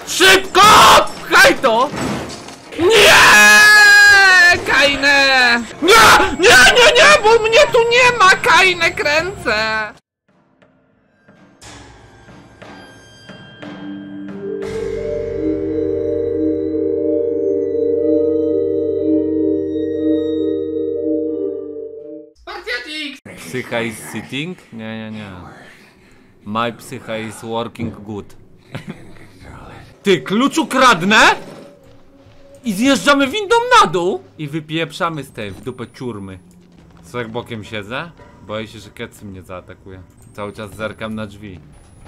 Szybko! Pchaj to! Nie! Kajne! Nie! Nie, nie, nie! Bo mnie tu nie ma! Kajne, kręcę! Psycha is sitting? Nie, nie, nie. My psycha is working good. Ty, klucz ukradnę? I zjeżdżamy windą na dół? I wypieprzamy z tej w dupę ciurmy. Co, jak bokiem siedzę? Boję się, że Kecy mnie zaatakuje. Cały czas zerkam na drzwi.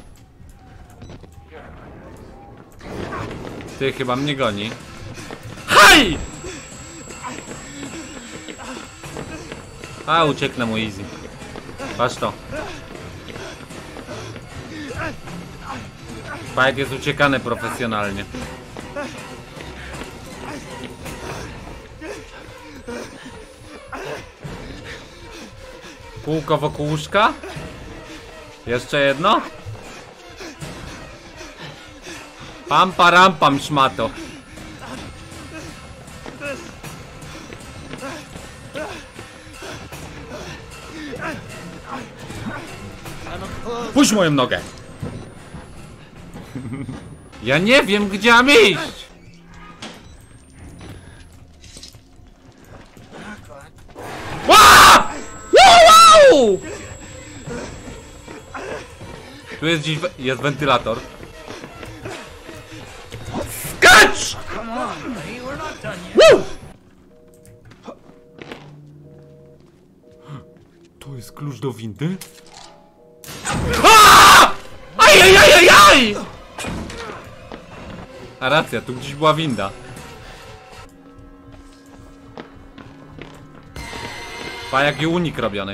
Ty, chyba mnie goni. Hej! A, ucieknę mu easy. Patrz to. Fight jest uciekany profesjonalnie. Kółko wokół łóżka? Jeszcze jedno? Pam param pam szmato. Puść moją nogę! Ja nie wiem, gdzie mam iść! Wow! Wow! Tu jest gdzieś... jest wentylator. Skacz! Woo! To jest klucz do windy? Ajajajajaj! A racja, tu gdzieś była winda. Pa, jaki unik robiony.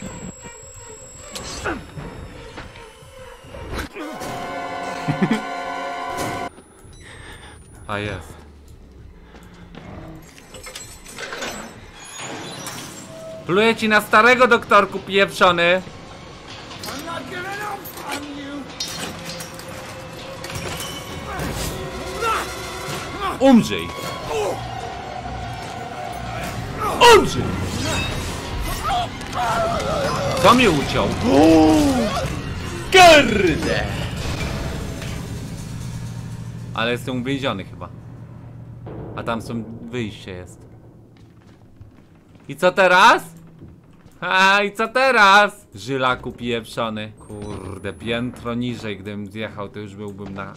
A jest. Pluję ci na starego, doktorku pieprzony. Umrzyj! Umrzyj! Kto mnie uciął? Kurde! Ale jestem uwięziony chyba. A tam są wyjście jest. I co teraz? A i co teraz? Żylaku pieprzony. Kurde, piętro niżej, gdybym zjechał, to już byłbym na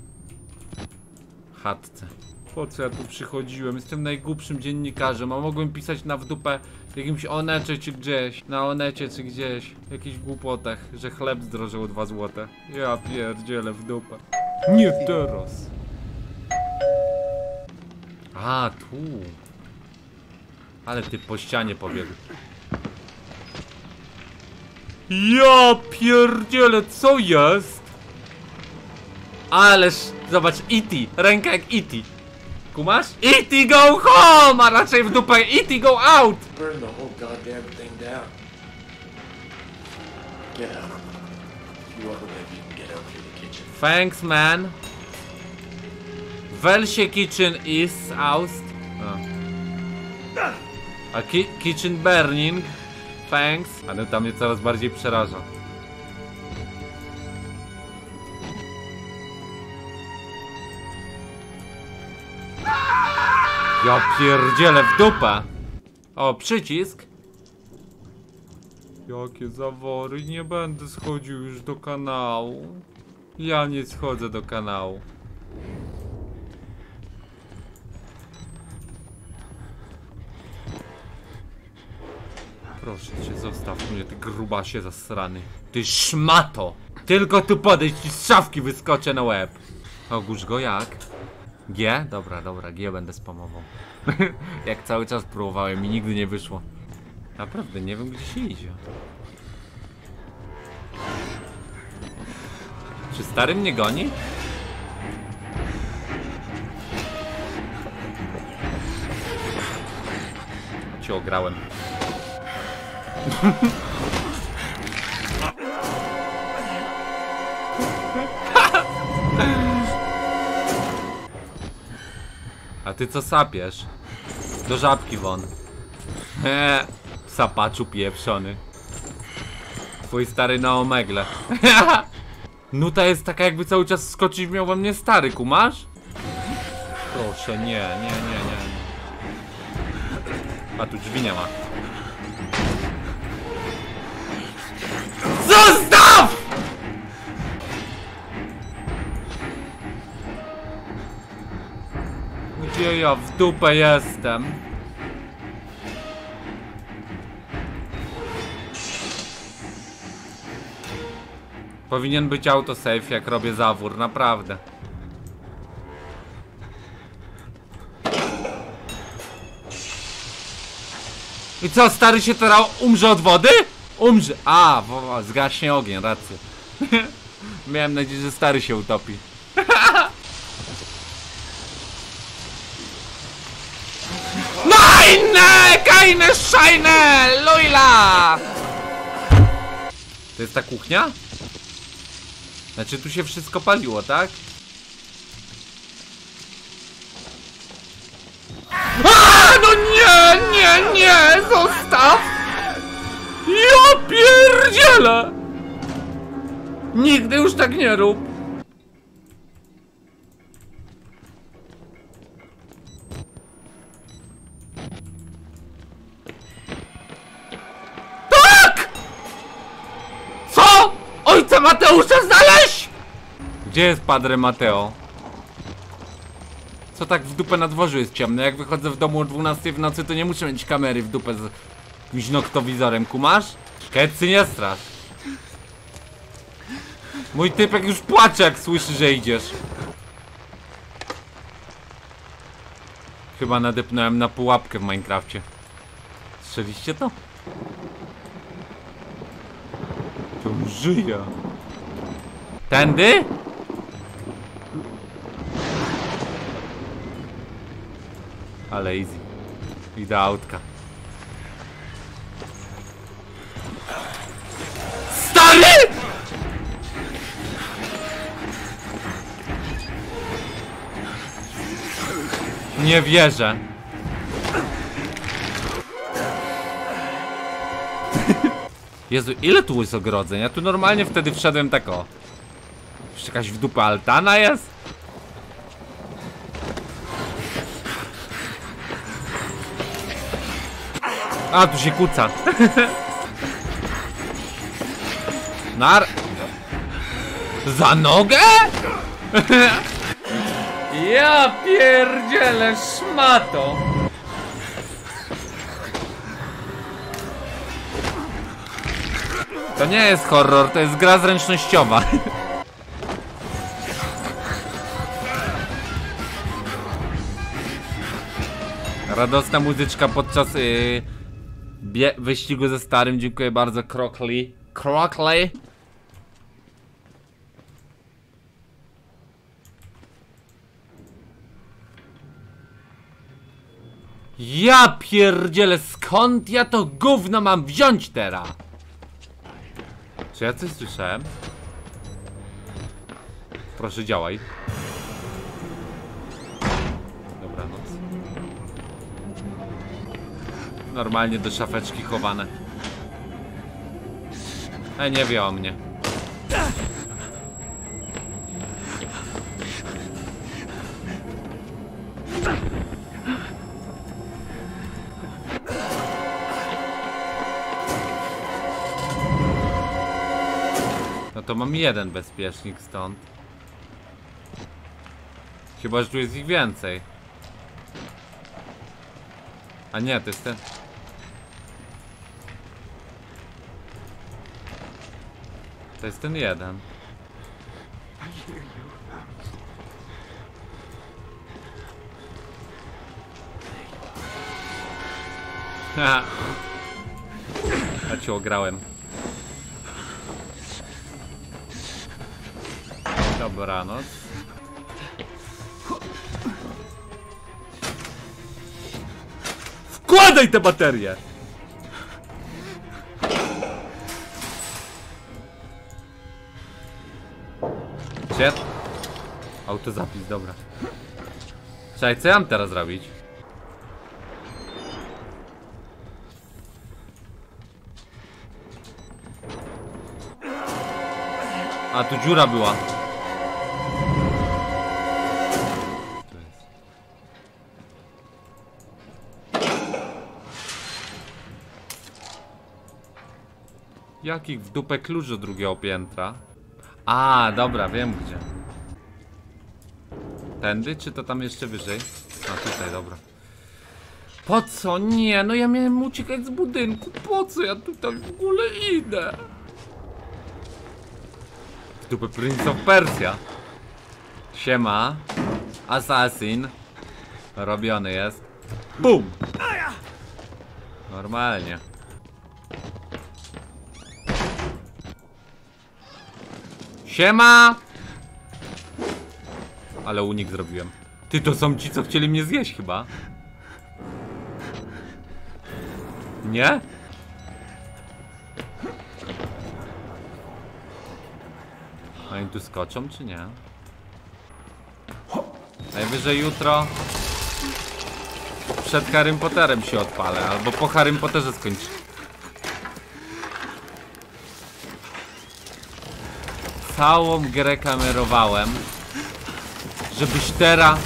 chatce. Po co ja tu przychodziłem? Jestem najgłupszym dziennikarzem, a mogłem pisać na w dupę jakimś Onecie czy gdzieś. Na Onecie czy gdzieś. Jakichś głupotach, że chleb zdrożał o 2 złote. Ja pierdzielę w dupę. Nie teraz. A, tu. Ale ty po ścianie pobiegł. Ja pierdzielę, co jest? Ależ, zobacz, E.T. Ręka jak E.T. Kumasz? E.T. go home! A raczej w dupę E.T. go out! Burn the whole goddamn thing down. Get out. You are the way you can get out through the kitchen. Thanks, man. Welche kitchen is out? A kitchen burning. Thanks. Ale tam mnie coraz bardziej przeraża. Ja pierdzielę w dupę. O, przycisk. Jakie zawory. Nie będę schodził już do kanału. Ja nie schodzę do kanału. Proszę cię, zostaw mnie, ty grubasie zasrany. Ty szmato! Tylko tu podejść i z szafki wyskoczę na łeb. Ogórz go jak? G? Dobra, dobra, G będę spamował. Jak cały czas próbowałem i nigdy nie wyszło. Naprawdę, nie wiem, gdzie się idzie. Czy stary mnie goni? Cię ograłem. A ty co sapiesz? Do żabki won. Sapaczu pieprzony. Twój stary na omegle. Nuta jest taka, jakby cały czas skoczyć miał we mnie stary, kumasz? Proszę, nie. A tu drzwi nie ma. Zostaw! Gdzie ja w dupę jestem? Powinien być autosave, jak robię zawór, naprawdę. I co, stary się teraz umrze od wody? Umrze. A, zgaśnie ogień, rację. Miałem nadzieję, że stary się utopi. Nein! Keine Scheine! Luila! To jest ta kuchnia? Znaczy tu się wszystko paliło, tak? A, no nie! Zostaw! Ja pierdzielę! Nigdy już tak nie rób! Tak! Co? Ojca Mateusza znaleźć? Gdzie jest Padre Mateo? Co tak w dupę na dworzu jest ciemno? Jak wychodzę w domu o 12 w nocy, to nie muszę mieć kamery w dupę z jakimś noktowizorem, kumasz? Kecy, nie strasz. Mój typek już płacze, jak słyszy, że idziesz. Chyba nadepnąłem na pułapkę w Minecrafcie. Słyszeliście to? To żyje. Tędy? Ale easy. Idę autka. Stary! Nie wierzę. Jezu, ile tu jest ogrodzeń? Ja tu normalnie wtedy wszedłem tak o. Jeszcze jakaś w dupę altana jest? A, tu się kuca. Za nogę? Ja pierdzielę, szmato. To nie jest horror, to jest gra zręcznościowa. Radosna muzyczka podczas wyścigu ze starym. Dziękuję bardzo, Crockley. Ja pierdzielę, skąd ja to gówno mam wziąć teraz? Czy ja coś słyszałem? Proszę, działaj. Dobranoc. Normalnie do szafeczki chowane. Nie wie o mnie. No to mam jeden bezpiecznik stąd. Chyba, że tu jest ich więcej. A nie, to jest ten. To jest ten jeden. Haha. Ja cię ograłem. Dobranoc. Wkładaj te baterie! Shit. Autozapis, dobra. Czekaj, co ja mam teraz robić? A, tu dziura była. Tu jest. Jakich w dupę klucz do drugiego piętra? A, dobra, wiem gdzie. Tędy, czy to tam jeszcze wyżej? A, tutaj, dobra. Po co? Nie, no ja miałem uciekać z budynku. Po co ja tutaj w ogóle idę? W dupę Prince of Persia. Siema. Assassin. Robiony jest. BUM! Normalnie. Siema! Ale unik zrobiłem. Ty, to są ci, co chcieli mnie zjeść chyba. Nie? Oni tu skoczą, czy nie? Najwyżej jutro przed Harrym Potterem się odpalę, albo po Harrym Potterze skończę. Całą grę kamerowałem, żebyś teraz...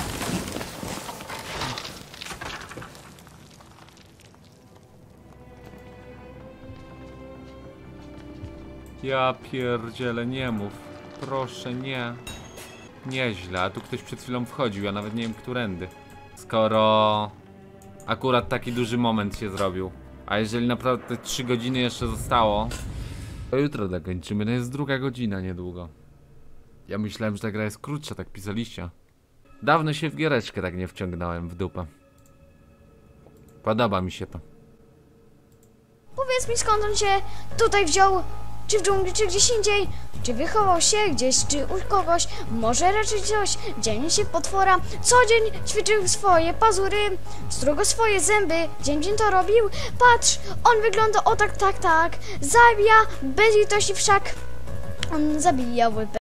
Ja pierdzielę, nie mów. Proszę, nie. Nieźle, a tu ktoś przed chwilą wchodził, ja nawet nie wiem którędy. Skoro akurat taki duży moment się zrobił. A jeżeli naprawdę 3 godziny jeszcze zostało, to jutro dokończymy, to jest 2 godzina niedługo. Ja myślałem, że ta gra jest krótsza, tak pisaliście. Dawno się w giereczkę tak nie wciągnąłem w dupę. Podoba mi się to. Powiedz mi, skąd on się tutaj wziął? Czy w dżungli, czy gdzieś indziej? Czy wychował się gdzieś, czy u kogoś? Może raczej coś. Dzień się potwora. Co dzień ćwiczył swoje pazury, strugo swoje zęby. Dzień to robił. Patrz, on wygląda o tak. Zabija bez litości wszak. On zabijał